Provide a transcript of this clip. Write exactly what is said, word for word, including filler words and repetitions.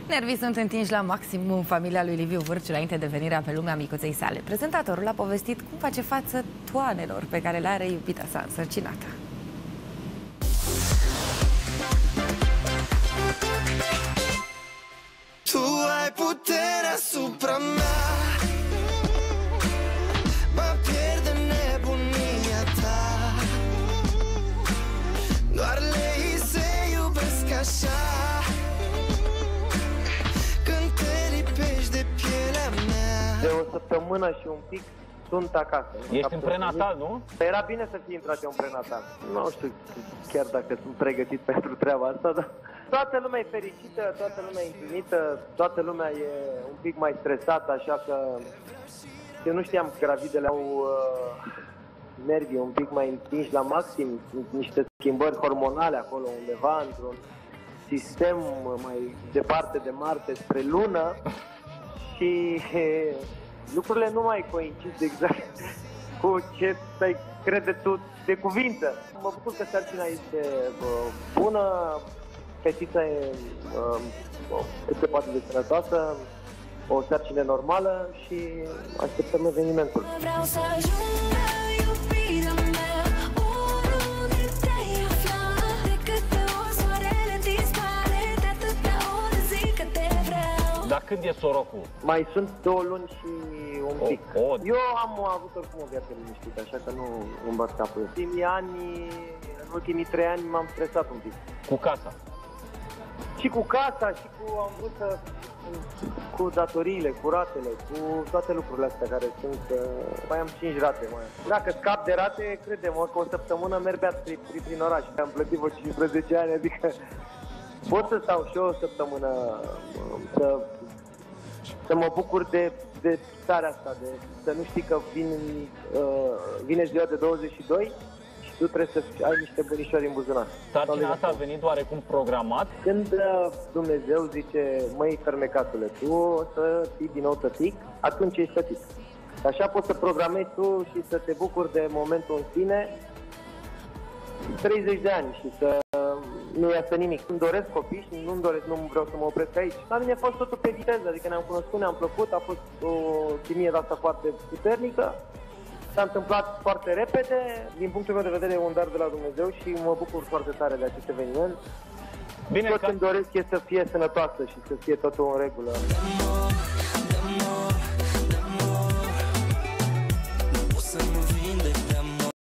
Nervii sunt întinși la maxim în familia lui Liviu Vârciu înainte de venirea pe lumea micuței sale. Prezentatorul a povestit cum face față toanelor pe care le are iubita sa însărcinată. Tu ai puterea asupra mea, mă pierd în nebunia ta. Doar lei se iubesc așa, când te lipești de pielea mea. De o săptămână și un pic sunt acasă. Ești în prenatal, nu? Era bine să fii intrat în prenatal. Nu știu chiar dacă sunt pregătit pentru treaba asta, dar toată lumea e fericită, toată lumea e împlinită, toată lumea e un pic mai stresată, așa că eu nu știam că gravidele au uh, nervii un pic mai întinși la maxim, sunt niște schimbări hormonale acolo undeva, într-un sistem mai departe de Marte spre Lună și uh, lucrurile nu mai coincid exact cu ce ți-ai crede tu de cuvință. Mă bucur că sarcina este uh, bună, fetița e uh, cât se poate de sănătoasă, o sarcină normală și așteptăm evenimentul. Vreau să ajungă iubirea mea oriunde te-ai afla, de câte ori soarele dispare, de atâtea ori zic că te vreau. Dar când e sorocul? Mai sunt două luni și un pic. O, o. Eu am avut oricum o viață liniștită, așa că nu îmi bat capul. În ultimii ani, în ultimii trei ani m-am stresat un pic. Cu casa? Și cu casa, și cu, am vrut să, cu datoriile, cu ratele, cu toate lucrurile astea care sunt, uh, mai am cinci rate. Mai. Dacă scap de rate, crede-mă că o săptămână merg beat prin, prin, prin oraș. Am plătit vreo cincisprezece ani, adică pot să stau și eu o săptămână uh, să, să mă bucur de, de starea asta, de să nu știi că vin, uh, vine ziua de douăzeci și doi tu trebuie să ai niște bunișori în buzunar. Sarcina asta a venit oarecum programat? Când uh, Dumnezeu zice, măi fermecatule, tu o să fii din nou tătic, atunci ești tătic. Așa poți să programezi tu și să te bucuri de momentul în sine treizeci de ani și să uh, nu iasă nimic. Îmi doresc copii și nu-mi doresc, nu vreau să mă opresc aici. La mine a fost totul pe viteză, adică ne-am cunoscut, ne-am plăcut, a fost o chimie de asta foarte puternică. S-a întâmplat foarte repede, din punctul meu de vedere e un dar de la Dumnezeu și mă bucur foarte tare de acest eveniment. Bine, tot că... îmi doresc e să fie sănătoasă și să fie totul în regulă.